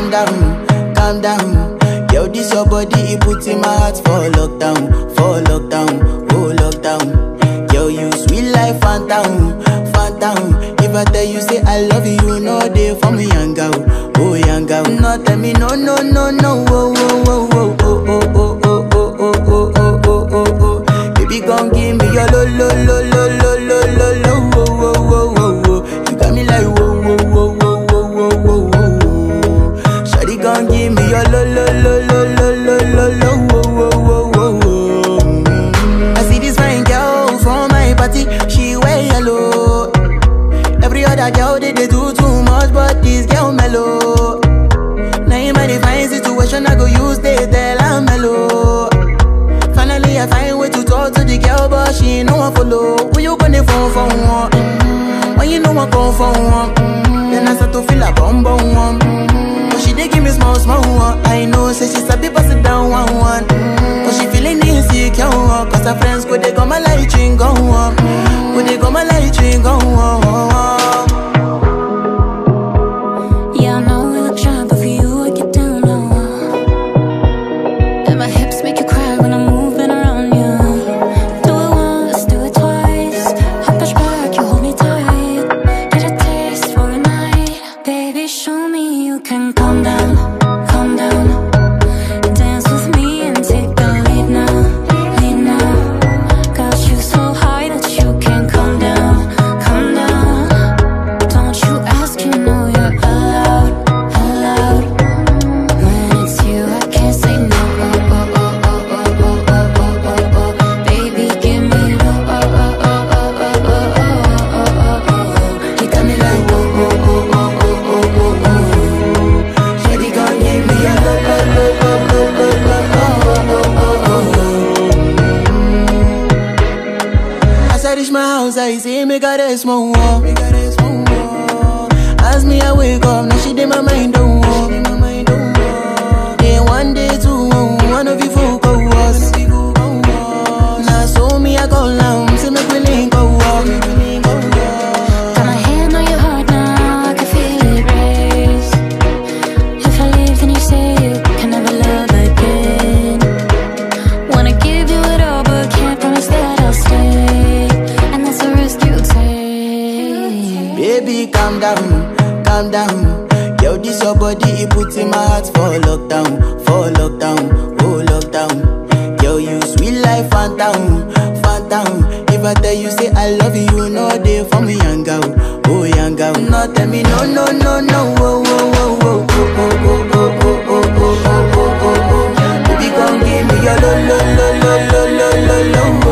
calm down. Yo, this your body, it puts in my heart for lockdown, oh lockdown. Yo, you sweet life, Fanta, Fanta. If I tell you say I love you, no day for me, yanga-oh, oh yanga-oh. No tell me no, no, no, no, oh, oh, oh, oh, oh, oh, oh, oh, oh, oh, oh, oh, oh, oh. Baby, gon' give me your lo, lo, lo, lo, lo, lo, lo, lo, oh, oh, oh, oh, oh. You got me like whoa, whoa, whoa, whoa, whoa, whoa, whoa, whoa. Shawty gon' give me your lo, lo, lo, lo, lo, lo, lo, lo, oh, oh, oh, oh. I see this fine girl from my party, she wear yellow. Every other girl they do too much, but this girl mellow. Now in my divine situation, I go use they tell I'm mellow. Finally, I find way to talk to the girl, but she ain't no one follow. Who you gonna phone for one? When you know I come for one, then I start to feel a bum bum one. But she dey give me small small one. I know, say she's a bit pass it down one. But she feeling insecure, cause her friends go they come my light ring go on. Go they come my light ring go on. I say make her rest more. As me I wake up, now she did my mind don't walk. Day one, day two, one of you folk go us. Now so me I go down, say make we link go walk. Got my hand on your heart now, I can feel it race. If I leave then you say you can never love again. Wanna give you it all but can't promise that I'll stay. Baby, calm down, calm down. Yo, this your body, it puts in my heart for lockdown, oh lockdown. Yo, you sweet life, Fanta, Fanta. If I tell you say I love you, no day for me, yanga-oh, oh yanga-oh. No tell me no, no, no, no, oh, oh, oh, oh, oh, oh, oh, oh, oh, oh, oh, oh, oh, oh. Baby, gon' give me your lo, lo, lo, lo, lo, lo, lo, lo.